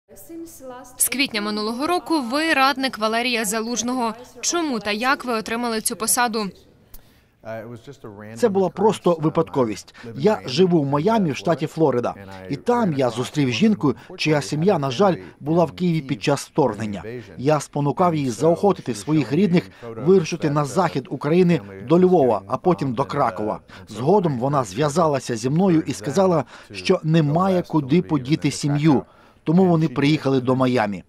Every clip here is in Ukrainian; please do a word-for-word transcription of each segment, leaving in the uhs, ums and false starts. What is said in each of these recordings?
З квітня минулого року ви радник Валерія Залужного. Чому та як ви отримали цю посаду? Це була просто випадковість. Я живу в Майамі, в штаті Флорида. І там я зустрів жінку, чия сім'я, на жаль, була в Києві під час вторгнення. Я спонукав її заохотити своїх рідних вирушити на захід України до Львова, а потім до Кракова. Згодом вона зв'язалася зі мною і сказала, що немає куди подіти сім'ю. Тому вони приїхали до Майамі.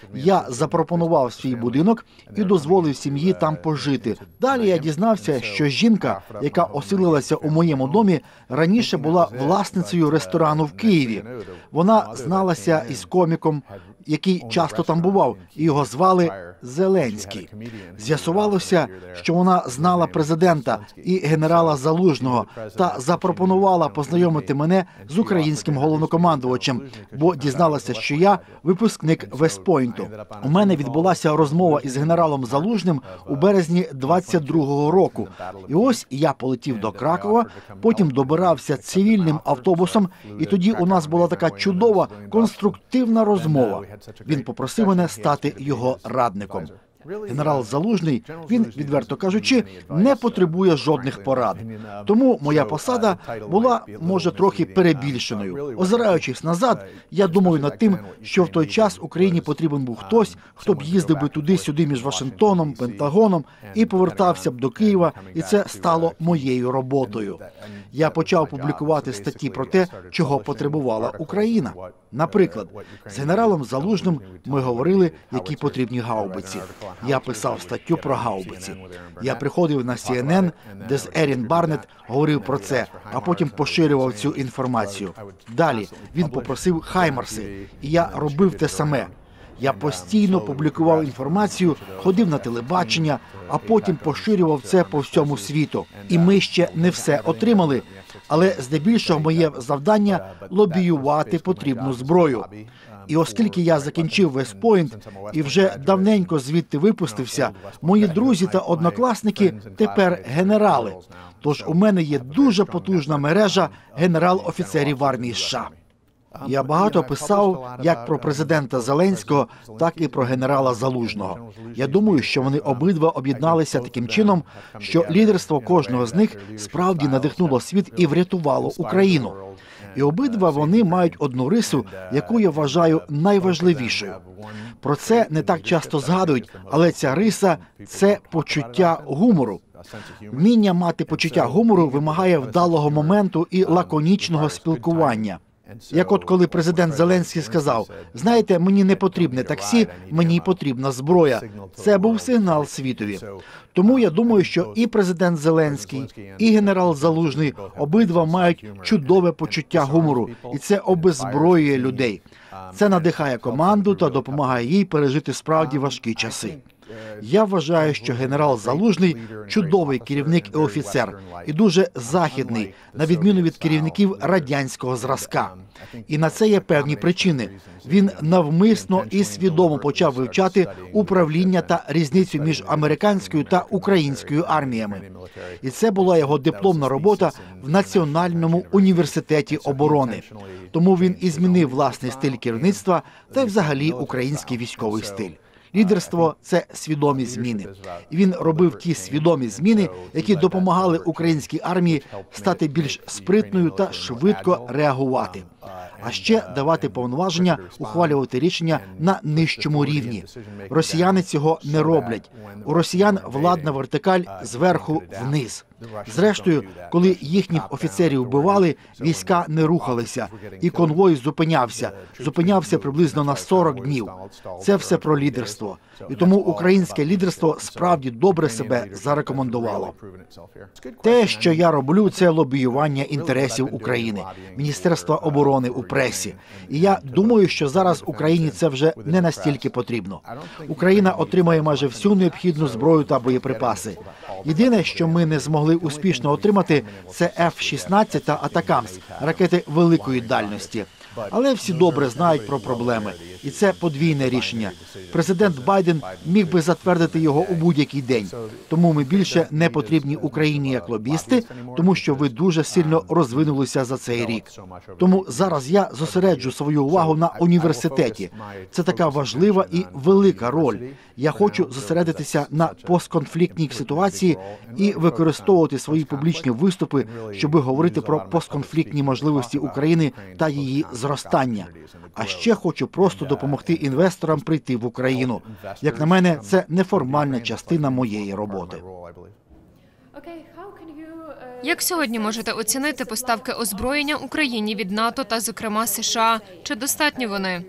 Я запропонував свій будинок і дозволив сім'ї там пожити. Далі я дізнався, що жінка, яка оселилася у моєму домі, раніше була власницею ресторану в Києві. Вона зналася із коміком, який часто там бував, і його звали Зеленський. З'ясувалося, що вона знала президента і генерала Залужного та запропонувала познайомити мене з українським головнокомандувачем, бо дізналася, що я випускник Вест-Пойнту. У мене відбулася розмова із генералом Залужним у березні двадцять другого року. І ось я полетів до Кракова, потім добирався цивільним автобусом, і тоді у нас була така чудова, конструктивна розмова. Він попросив мене стати його радником. Генерал Залужний, він, відверто кажучи, не потребує жодних порад. Тому моя посада була, може, трохи перебільшеною. Озираючись назад, я думаю над тим, що в той час Україні потрібен був хтось, хто б їздив би туди-сюди між Вашингтоном, Пентагоном і повертався б до Києва, і це стало моєю роботою. Я почав публікувати статті про те, чого потребувала Україна. Наприклад, з генералом Залужним ми говорили, які потрібні гаубиці. Я писав статтю про гаубиці. Я приходив на Сі Ен Ен, де з Ерін Барнетт говорив про це, а потім поширював цю інформацію. Далі він попросив хаймарси, і я робив те саме. Я постійно публікував інформацію, ходив на телебачення, а потім поширював це по всьому світу. І ми ще не все отримали, але здебільшого моє завдання – лобіювати потрібну зброю. І оскільки я закінчив Вест-Пойнт і вже давненько звідти випустився, мої друзі та однокласники тепер генерали. Тож у мене є дуже потужна мережа генерал-офіцерів армії США. Я багато писав як про президента Зеленського, так і про генерала Залужного. Я думаю, що вони обидва об'єдналися таким чином, що лідерство кожного з них справді надихнуло світ і врятувало Україну. І обидва вони мають одну рису, яку я вважаю найважливішою. Про це не так часто згадують, але ця риса – це почуття гумору. Вміння мати почуття гумору вимагає вдалого моменту і лаконічного спілкування. Як от коли президент Зеленський сказав, знаєте, мені не потрібне таксі, мені потрібна зброя. Це був сигнал світові. Тому я думаю, що і президент Зеленський, і генерал Залужний обидва мають чудове почуття гумору, і це обезброює людей. Це надихає команду та допомагає їй пережити справді важкі часи. Я вважаю, що генерал Залужний – чудовий керівник і офіцер, і дуже західний, на відміну від керівників радянського зразка. І на це є певні причини. Він навмисно і свідомо почав вивчати управління та різницю між американською та українською арміями. І це була його дипломна робота в Національному університеті оборони. Тому він і змінив власний стиль керівництва та й взагалі український військовий стиль. Лідерство – це свідомі зміни. І він робив ті свідомі зміни, які допомагали українській армії стати більш спритною та швидко реагувати. А ще давати повноваження ухвалювати рішення на нижчому рівні. Росіяни цього не роблять. У росіян владна вертикаль зверху вниз. Зрештою, коли їхніх офіцерів вбивали, війська не рухалися, і конвой зупинявся. Зупинявся приблизно на сорок днів. Це все про лідерство. І тому українське лідерство справді добре себе зарекомендувало. Те, що я роблю, це лобіювання інтересів України, Міністерства оборони у пресі. І я думаю, що зараз Україні це вже не настільки потрібно. Україна отримає майже всю необхідну зброю та боєприпаси. Єдине, що ми не змогли успішно отримати, це еф шістнадцять та Атакамс – ракети великої дальності. Але всі добре знають про проблеми. І це подвійне рішення. Президент Байден міг би затвердити його у будь-який день. Тому ми більше не потрібні Україні як лобісти, тому що ви дуже сильно розвинулися за цей рік. Тому зараз я зосереджу свою увагу на університеті. Це така важлива і велика роль. Я хочу зосередитися на постконфліктній ситуації і використовувати свої публічні виступи, щоб говорити про постконфліктні можливості України та її зростання. А ще хочу просто допомогти інвесторам прийти в Україну. Як на мене, це неформальна частина моєї роботи. Як сьогодні можете оцінити поставки озброєння Україні від НАТО та, зокрема, США? Чи достатні вони?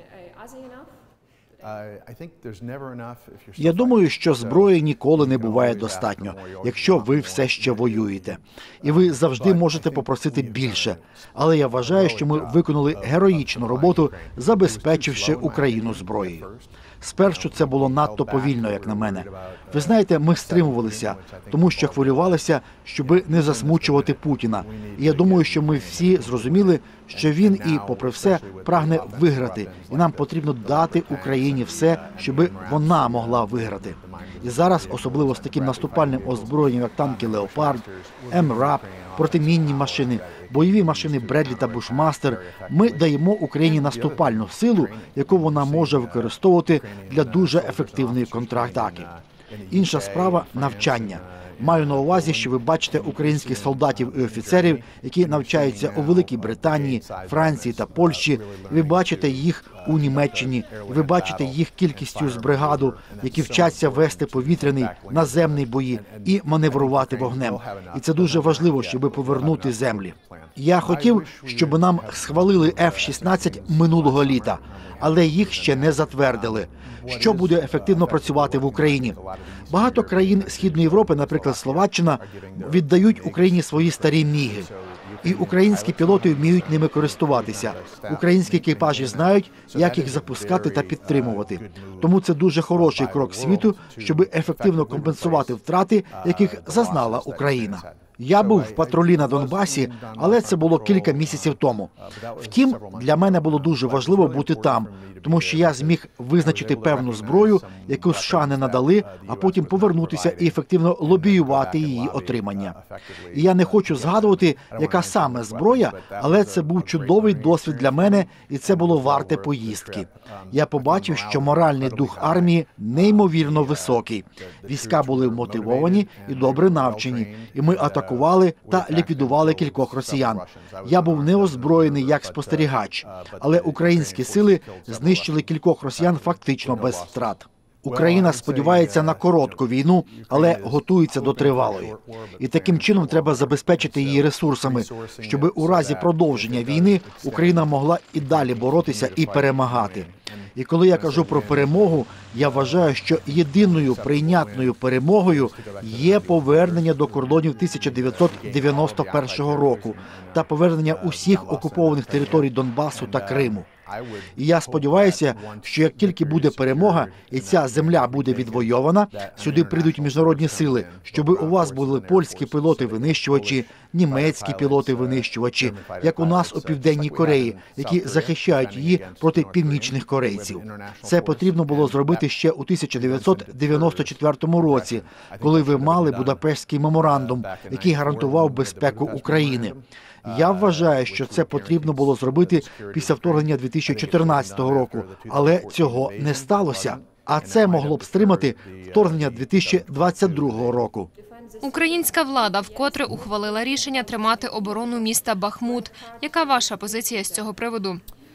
Я думаю, що зброї ніколи не буває достатньо, якщо ви все ще воюєте. І ви завжди можете попросити більше. Але я вважаю, що ми виконали героїчну роботу, забезпечивши Україну зброєю. Спершу це було надто повільно, як на мене. Ви знаєте, ми стримувалися, тому що хвилювалися, щоби не засмучувати Путіна. І я думаю, що ми всі зрозуміли, що він і, попри все, прагне виграти. І нам потрібно дати Україні все, щоби вона могла виграти. І зараз, особливо з таким наступальним озброєнням, як танки «Леопард», Ем РАП, протимінні машини, бойові машини «Бредлі» та «Бушмастер», ми даємо Україні наступальну силу, яку вона може використовувати для дуже ефективної контратаки. Інша справа – навчання. Маю на увазі, що ви бачите українських солдатів і офіцерів, які навчаються у Великій Британії, Франції та Польщі. Ви бачите їх у Німеччині, ви бачите їх кількістю з бригаду, які вчаться вести повітряний, наземний бої і маневрувати вогнем. І це дуже важливо, щоб повернути землі. Я хотів, щоб нам схвалили Еф шістнадцять минулого літа, але їх ще не затвердили. Що буде ефективно працювати в Україні? Багато країн Східної Європи, наприклад, Словаччина, віддають Україні свої старі міги. І українські пілоти вміють ними користуватися. Українські екіпажі знають, як їх запускати та підтримувати. Тому це дуже хороший крок світу, щоб ефективно компенсувати втрати, яких зазнала Україна. Я був в патрулі на Донбасі, але це було кілька місяців тому. Втім, для мене було дуже важливо бути там, тому що я зміг визначити певну зброю, яку США не надали, а потім повернутися і ефективно лобіювати її отримання. І я не хочу згадувати, яка саме зброя, але це був чудовий досвід для мене, і це було варте поїздки. Я побачив, що моральний дух армії неймовірно високий. Війська були вмотивовані і добре навчені, і ми атакували та ліквідували кількох росіян. Я був неозброєний як спостерігач, але українські сили знищили кількох росіян фактично без втрат. Україна сподівається на коротку війну, але готується до тривалої. І таким чином треба забезпечити її ресурсами, щоб у разі продовження війни Україна могла і далі боротися і перемагати. І коли я кажу про перемогу, я вважаю, що єдиною прийнятною перемогою є повернення до кордонів тисяча дев'ятсот дев'яносто першого року та повернення усіх окупованих територій Донбасу та Криму. І я сподіваюся, що як тільки буде перемога і ця земля буде відвойована, сюди прийдуть міжнародні сили, щоб у вас були польські пілоти-винищувачі, німецькі пілоти-винищувачі, як у нас у Південній Кореї, які захищають її проти північних корейців. Це потрібно було зробити ще у тисяча дев'ятсот дев'яносто четвертому році, коли ви мали Будапештський меморандум, який гарантував безпеку України. Я вважаю, що це потрібно було зробити після вторгнення дві тисячі чотирнадцятого року, але цього не сталося. А це могло б стримати вторгнення дві тисячі двадцять другого року. Українська влада вкотре ухвалила рішення тримати оборону міста Бахмут. Яка ваша позиція з цього приводу?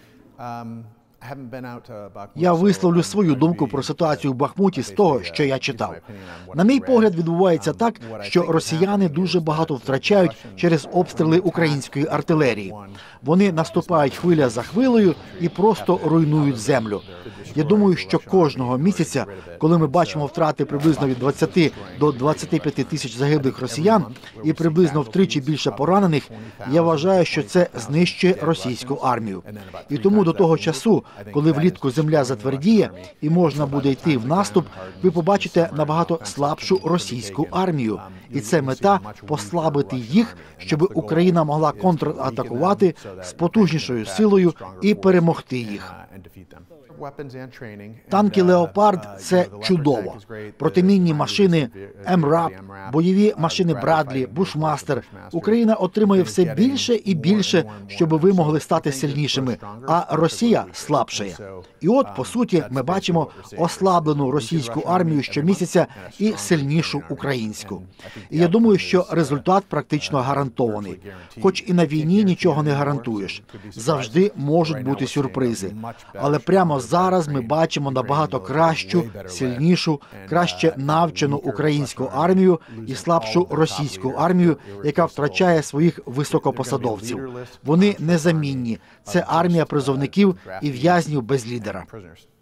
Я висловлю свою думку про ситуацію в Бахмуті з того, що я читав. На мій погляд, відбувається так, що росіяни дуже багато втрачають через обстріли української артилерії. Вони наступають хвиля за хвилею і просто руйнують землю. Я думаю, що кожного місяця, коли ми бачимо втрати приблизно від двадцяти до двадцяти п'яти тисяч загиблих росіян і приблизно втричі більше поранених, я вважаю, що це знищує російську армію. І тому до того часу, коли влітку земля затвердіє і можна буде йти в наступ, ви побачите набагато слабшу російську армію. І це мета – послабити їх, щоб Україна могла контратакувати з потужнішою силою і перемогти їх. Танки «Леопард» – це чудово. Протимінні машини ем рап, бойові машини «Брадлі», «Бушмастер». Україна отримує все більше і більше, щоб ви могли стати сильнішими, а Росія – слабшає. І от, по суті, ми бачимо ослаблену російську армію щомісяця і сильнішу українську. І я думаю, що результат практично гарантований. Хоч і на війні нічого не гарантуєш. Завжди можуть бути сюрпризи. Але прямо зараз ми бачимо набагато кращу, сильнішу, краще навчену українську армію і слабшу російську армію, яка втрачає своїх високопосадовців. Вони незамінні. Це армія призовників і в'язнів без лідера.